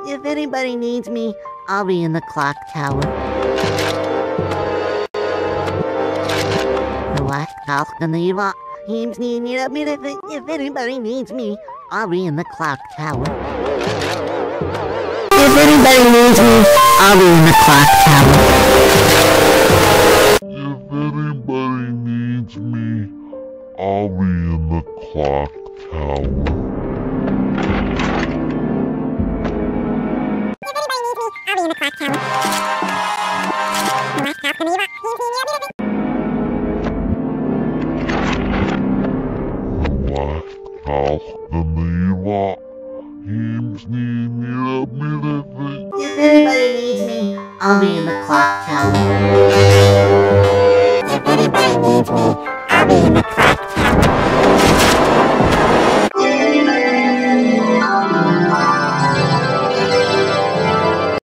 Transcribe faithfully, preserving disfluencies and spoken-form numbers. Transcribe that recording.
If anybody needs me, I'll be in the clock tower. What? If if anybody needs me, I'll be in the clock tower. If anybody needs me, I'll be in the clock tower. If anybody needs me, I'll be in the clock tower. If anybody needs me, I'll be in the clock tower. If anybody needs me, I'll be in the clock tower.